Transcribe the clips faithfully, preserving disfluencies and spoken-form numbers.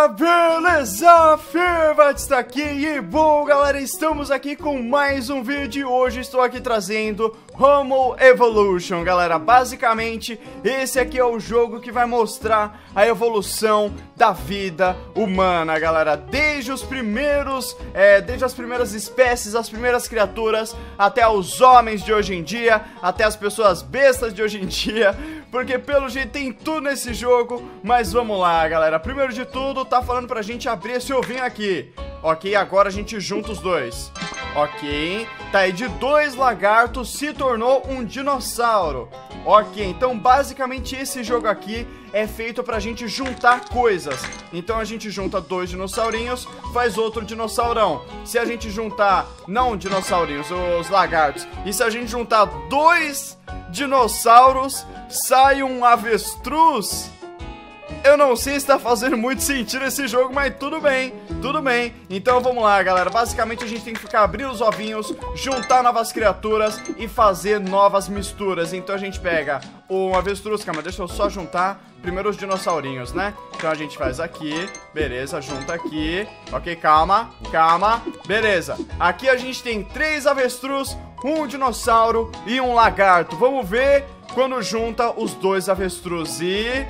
Beleza? Fervat está aqui e bom, galera, estamos aqui com mais um vídeo e hoje estou aqui trazendo Homo Evolution, galera. Basicamente, esse aqui é o jogo que vai mostrar a evolução da vida humana, galera. Desde os primeiros, é, desde as primeiras espécies, as primeiras criaturas, até os homens de hoje em dia, até as pessoas bestas de hoje em dia, porque pelo jeito tem tudo nesse jogo. Mas vamos lá, galera. Primeiro de tudo, tá falando pra gente abrir esse ovinho aqui. Ok, agora a gente junta os dois. Ok, tá aí, de dois lagartos se tornou um dinossauro. Ok, então basicamente esse jogo aqui é feito pra gente juntar coisas. Então a gente junta dois dinossaurinhos, faz outro dinossaurão. Se a gente juntar, não dinossaurinhos, os lagartos, e se a gente juntar dois dinossauros, sai um avestruz. Eu não sei se tá fazendo muito sentido esse jogo, mas tudo bem, tudo bem. Então vamos lá, galera. Basicamente a gente tem que ficar abrindo os ovinhos, juntar novas criaturas e fazer novas misturas. Então a gente pega o avestruz, calma, deixa eu só juntar primeiro os dinossaurinhos, né? Então a gente faz aqui, beleza, junta aqui. Ok, calma, calma, beleza. Aqui a gente tem três avestruz, um dinossauro e um lagarto. Vamos ver quando junta os dois avestruz e...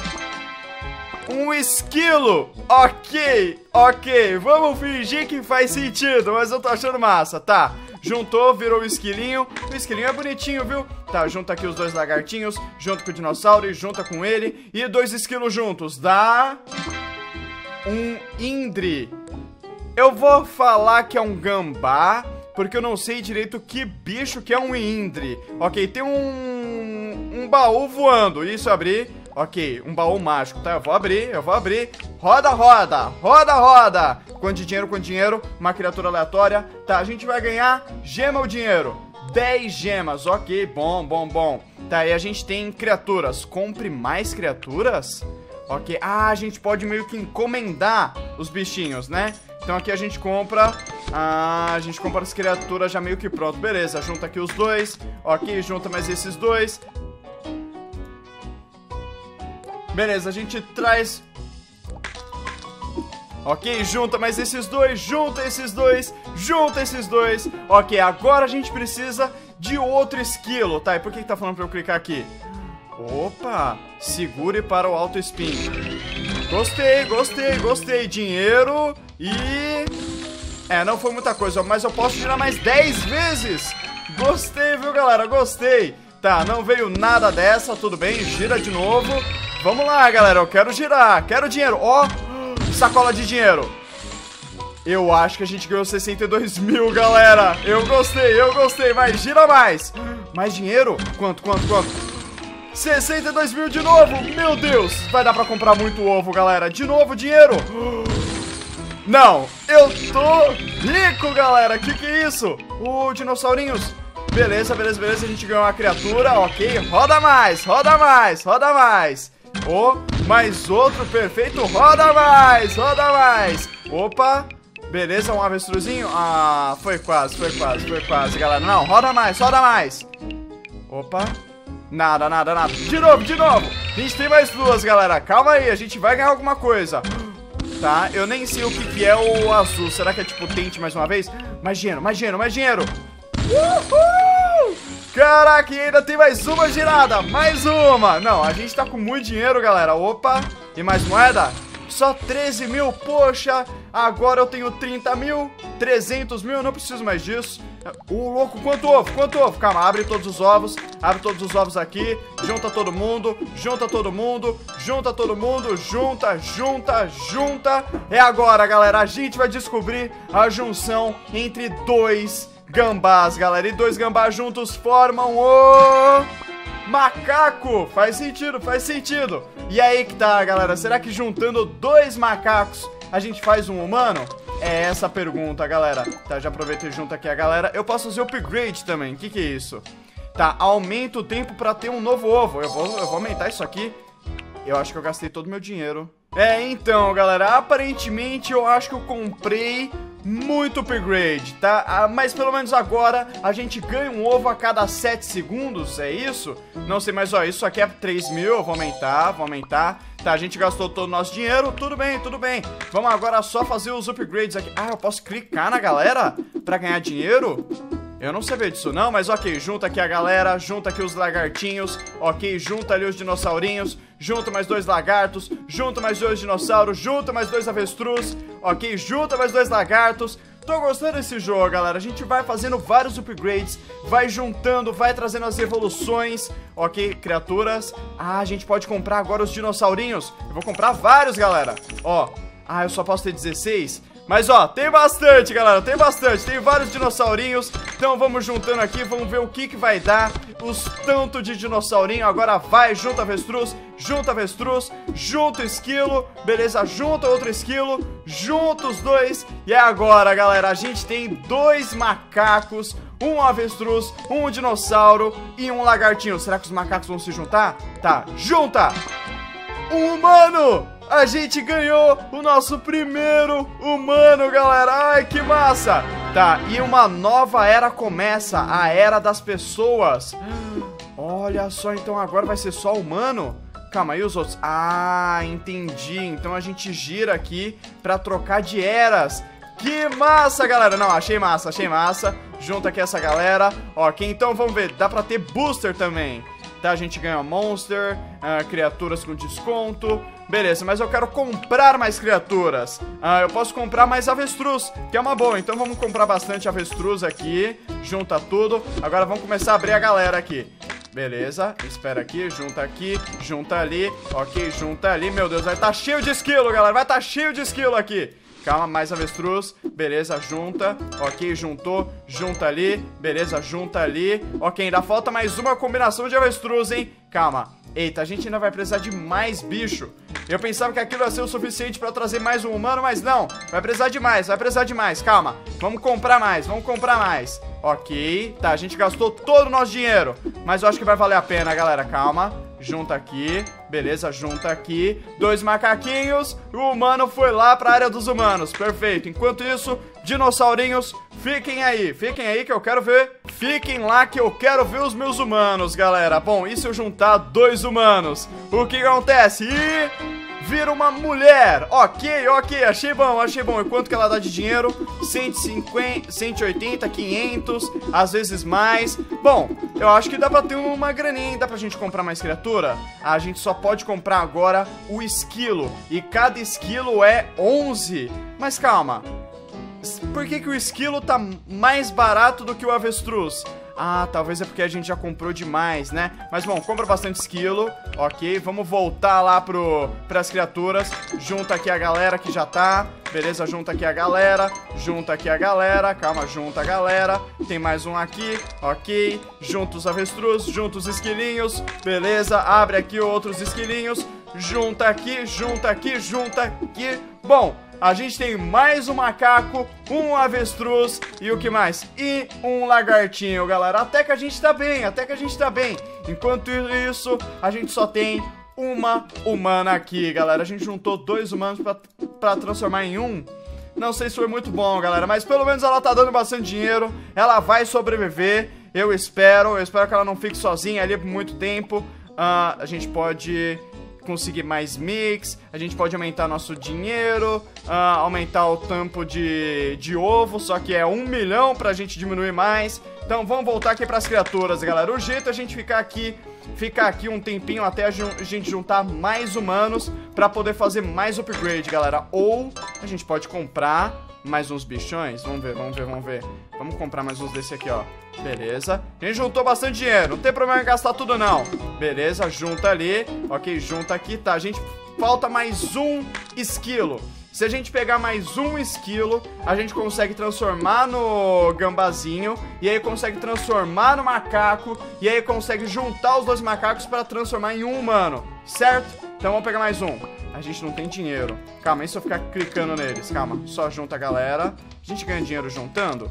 um esquilo. Ok, ok, vamos fingir que faz sentido, mas eu tô achando massa, tá? Juntou, virou o esquilinho. O esquilinho é bonitinho, viu? Tá, junta aqui os dois lagartinhos, junta com o dinossauro e junta com ele. E dois esquilos juntos, dá... um indre. Eu vou falar que é um gambá, porque eu não sei direito que bicho que é um indre. Ok, tem um... um baú voando, isso, abrir. Ok, um baú mágico, tá? Eu vou abrir, eu vou abrir. Roda, roda, roda, roda. Quanto de dinheiro, quanto de dinheiro? Uma criatura aleatória. Tá, a gente vai ganhar gema ou dinheiro? dez gemas, ok, bom, bom, bom. Tá, e a gente tem criaturas. Compre mais criaturas? Ok, ah, a gente pode meio que encomendar os bichinhos, né? Então aqui a gente compra... Ah, a gente compra as criaturas já meio que pronto. Beleza, junta aqui os dois. Ok, junta mais esses dois. Beleza, a gente traz... Ok, junta mais esses dois, junta esses dois, junta esses dois. Ok, agora a gente precisa de outro esquilo, tá? E por que que tá falando pra eu clicar aqui? Opa, segure para o auto spin. Gostei, gostei, gostei. Dinheiro e... é, não foi muita coisa, mas eu posso girar mais dez vezes. Gostei, viu, galera? Gostei. Tá, não veio nada dessa, tudo bem, gira de novo. Vamos lá, galera, eu quero girar, quero dinheiro. Ó, oh, sacola de dinheiro. Eu acho que a gente ganhou sessenta e dois mil, galera. Eu gostei, eu gostei, mas gira mais. Mais dinheiro? Quanto, quanto, quanto? sessenta e dois mil de novo, meu Deus. Vai dar pra comprar muito ovo, galera. De novo, dinheiro. Não, eu tô rico, galera. Que que é isso? Ô, dinossaurinhos. Beleza, beleza, beleza, a gente ganhou uma criatura, ok. Roda mais, roda mais, roda mais. Oh, mais outro, perfeito, roda mais, roda mais. Opa, beleza, um avestruzinho. Ah, foi quase, foi quase, foi quase, galera. Não, roda mais, roda mais. Opa, nada, nada, nada. De novo, de novo. A gente tem mais duas, galera, calma aí, a gente vai ganhar alguma coisa. Tá, eu nem sei o que que é o azul. Será que é tipo tente mais uma vez? Mais dinheiro, mais dinheiro, mais dinheiro. Uhul! Caraca, e ainda tem mais uma girada. Mais uma. Não, a gente tá com muito dinheiro, galera. Opa, e mais moeda? Só treze mil, poxa. Agora eu tenho trinta mil, trezentos mil, não preciso mais disso. Ô, louco, quanto ovo, quanto ovo? Calma, abre todos os ovos. Abre todos os ovos aqui. Junta todo mundo, junta todo mundo. Junta todo mundo, junta, junta, junta. É agora, galera, a gente vai descobrir a junção entre dois gambás, galera. E dois gambás juntos formam o... macaco. Faz sentido, faz sentido. E aí que tá, galera. Será que juntando dois macacos a gente faz um humano? É essa a pergunta, galera. Tá, já aproveitei junto aqui a galera. Eu posso fazer upgrade também. O que que é isso? Tá, aumenta o tempo pra ter um novo ovo. Eu vou, eu vou aumentar isso aqui. Eu acho que eu gastei todo o meu dinheiro. É, então, galera, aparentemente eu acho que eu comprei muito upgrade, tá? Ah, mas pelo menos agora a gente ganha um ovo a cada sete segundos, é isso? Não sei, mas ó, isso aqui é três mil, eu vou aumentar, vou aumentar. Tá, a gente gastou todo o nosso dinheiro, tudo bem, tudo bem. Vamos agora só fazer os upgrades aqui. Ah, eu posso clicar na galera pra ganhar dinheiro? Eu não sabia disso não, mas ok, junta aqui a galera, junta aqui os lagartinhos, ok, junta ali os dinossaurinhos, junta mais dois lagartos, junta mais dois dinossauros, junta mais dois avestruz, ok, junta mais dois lagartos. Tô gostando desse jogo, galera. A gente vai fazendo vários upgrades, vai juntando, vai trazendo as evoluções, ok, criaturas. Ah, a gente pode comprar agora os dinossaurinhos. Eu vou comprar vários, galera. Ó, ah, eu só posso ter dezesseis. Mas ó, tem bastante, galera, tem bastante, tem vários dinossaurinhos. Então vamos juntando aqui, vamos ver o que que vai dar. Os tanto de dinossaurinho, agora vai, junta avestruz, junta avestruz, junta esquilo, beleza, junta outro esquilo, junta os dois. E agora, galera, a gente tem dois macacos, um avestruz, um dinossauro e um lagartinho. Será que os macacos vão se juntar? Tá, junta! Um humano! A gente ganhou o nosso primeiro humano, galera. Ai, que massa. Tá, e uma nova era começa, a era das pessoas. Olha só, então agora vai ser só humano? Calma, aí os outros? Ah, entendi. Então a gente gira aqui pra trocar de eras. Que massa, galera. Não, achei massa, achei massa. Junta aqui essa galera. Ok, então vamos ver, dá pra ter booster também. Tá, a gente ganha monster, uh, criaturas com desconto. Beleza, mas eu quero comprar mais criaturas. uh, Eu posso comprar mais avestruz, que é uma boa. Então vamos comprar bastante avestruz aqui. Junta tudo. Agora vamos começar a abrir a galera aqui. Beleza, espera aqui, junta aqui, junta ali. Ok, junta ali, meu Deus, vai estar cheio de esquilo, galera. Vai estar cheio de esquilo aqui. Calma, mais avestruz, beleza, junta. Ok, juntou, junta ali. Beleza, junta ali. Ok, ainda falta mais uma combinação de avestruz, hein. Calma, eita, a gente ainda vai precisar de mais bicho. Eu pensava que aquilo ia ser o suficiente pra trazer mais um humano, mas não. Vai precisar de mais, vai precisar de mais, calma. Vamos comprar mais, vamos comprar mais. Ok, tá, a gente gastou todo o nosso dinheiro, mas eu acho que vai valer a pena, galera, calma. Junta aqui, beleza, junta aqui. Dois macaquinhos, o humano foi lá pra área dos humanos, perfeito. Enquanto isso, dinossaurinhos, fiquem aí, fiquem aí que eu quero ver. Fiquem lá que eu quero ver os meus humanos, galera. Bom, e se eu juntar dois humanos? O que acontece? E... vira uma mulher. Ok, ok, achei bom, achei bom. E quanto que ela dá de dinheiro? cento e cinquenta, cento e oitenta, quinhentos, às vezes mais. Bom, eu acho que dá pra ter uma graninha. Dá pra gente comprar mais criatura? A gente só pode comprar agora o esquilo. E cada esquilo é onze. Mas calma, por que que o esquilo tá mais barato do que o avestruz? Ah, talvez é porque a gente já comprou demais, né? Mas bom, compra bastante esquilo. Ok, vamos voltar lá pro, pras criaturas. Junta aqui a galera que já tá. Beleza, junta aqui a galera. Junta aqui a galera, calma, junta a galera. Tem mais um aqui, ok. Junta os avestruz, junta os esquilinhos. Beleza, abre aqui outros esquilinhos. Junta aqui, junta aqui, junta aqui. Bom, a gente tem mais um macaco, um avestruz e o que mais? E um lagartinho, galera. Até que a gente tá bem, até que a gente tá bem. Enquanto isso, a gente só tem uma humana aqui, galera. A gente juntou dois humanos pra, pra transformar em um. Não sei se foi muito bom, galera, mas pelo menos ela tá dando bastante dinheiro. Ela vai sobreviver, eu espero. Eu espero que ela não fique sozinha ali por muito tempo. uh, A gente pode... conseguir mais mix, a gente pode aumentar nosso dinheiro, uh, aumentar o tampo de, de ovo, só que é um milhão pra gente diminuir mais. Então vamos voltar aqui pras criaturas, galera. O jeito é a gente ficar aqui, ficar aqui um tempinho até a gente juntar mais humanos pra poder fazer mais upgrade, galera. Ou a gente pode comprar mais uns bichões. Vamos ver, vamos ver, vamos ver. Vamos comprar mais uns desse aqui, ó. Beleza. A gente juntou bastante dinheiro. Não tem problema em gastar tudo, não. Beleza, junta ali. Ok, junta aqui, tá. A gente... falta mais um esquilo. Se a gente pegar mais um esquilo, a gente consegue transformar no gambazinho. E aí consegue transformar no macaco. E aí consegue juntar os dois macacos para transformar em um humano. Certo? Então vamos pegar mais um. A gente não tem dinheiro. Calma, e se eu ficar clicando neles? Calma, só junta a galera. A gente ganha dinheiro juntando?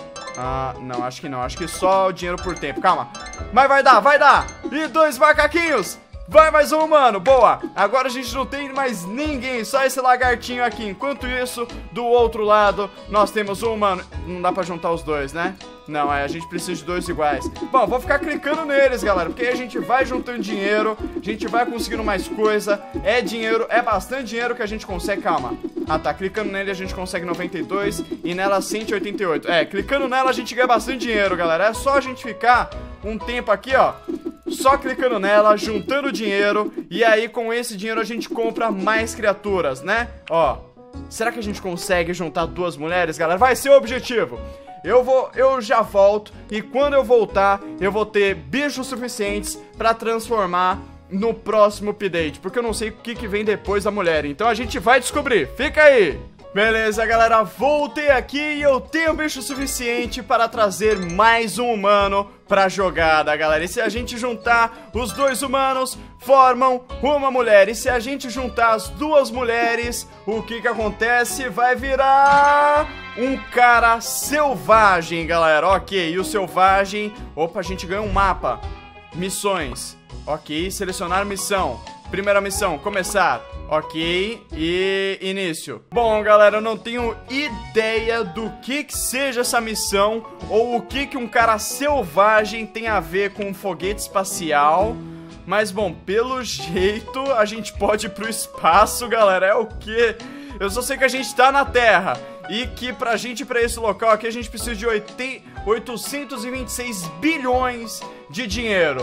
Ah, não, acho que não. Acho que só o dinheiro por tempo. Calma. Mas vai dar, vai dar. E dois macaquinhos. Vai mais um humano, boa. Agora a gente não tem mais ninguém, só esse lagartinho aqui. Enquanto isso, do outro lado, nós temos um humano. Não dá pra juntar os dois, né? Não, é, a gente precisa de dois iguais. Bom, vou ficar clicando neles, galera, porque aí a gente vai juntando dinheiro, a gente vai conseguindo mais coisa. É dinheiro, é bastante dinheiro que a gente consegue. Calma. Ah, tá, clicando nele a gente consegue noventa e dois e nela cento e oitenta e oito. É, clicando nela a gente ganha bastante dinheiro, galera. É só a gente ficar um tempo aqui, ó, só clicando nela, juntando dinheiro. E aí com esse dinheiro a gente compra mais criaturas, né? Ó, será que a gente consegue juntar duas mulheres, galera? Vai ser o objetivo. Eu vou, eu já volto e quando eu voltar, eu vou ter bichos suficientes pra transformar no próximo update, porque eu não sei o que, que vem depois da mulher, então a gente vai descobrir, fica aí! Beleza, galera, voltei aqui e eu tenho bicho suficiente para trazer mais um humano pra jogada, galera. E se a gente juntar os dois humanos, formam uma mulher. E se a gente juntar as duas mulheres, o que que acontece? Vai virar um cara selvagem, galera. Ok, e o selvagem... Opa, a gente ganha um mapa. Missões. Ok, selecionar missão. Primeira missão, começar. Ok, e início. Bom, galera, eu não tenho ideia do que que seja essa missão ou o que que um cara selvagem tem a ver com um foguete espacial. Mas, bom, pelo jeito a gente pode ir pro espaço, galera. É o quê? Eu só sei que a gente tá na Terra e que pra gente ir pra esse local aqui a gente precisa de oitocentos e vinte e seis bilhões de dinheiro.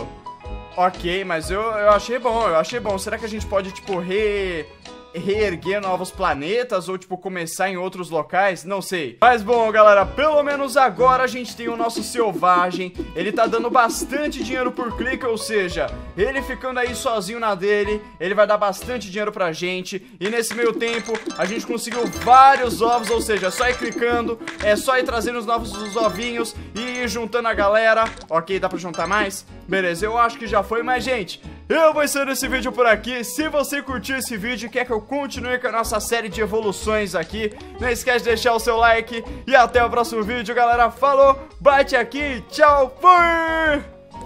Ok, mas eu, eu achei bom, eu achei bom. Será que a gente pode, tipo, re... reerguer novos planetas ou, tipo, começar em outros locais? Não sei. Mas, bom, galera, pelo menos agora a gente tem o nosso selvagem. Ele tá dando bastante dinheiro por clique, ou seja, ele ficando aí sozinho na dele, ele vai dar bastante dinheiro pra gente. E nesse meio tempo, a gente conseguiu vários ovos, ou seja, é só ir clicando, é só ir trazendo os novos os ovinhos e ir juntando a galera. Ok, dá pra juntar mais? Beleza, eu acho que já foi, mas, gente, eu vou encerrando esse vídeo por aqui. Se você curtiu esse vídeo e quer que eu continue com a nossa série de evoluções aqui, não esquece de deixar o seu like. E até o próximo vídeo, galera. Falou, bate aqui, tchau, fui!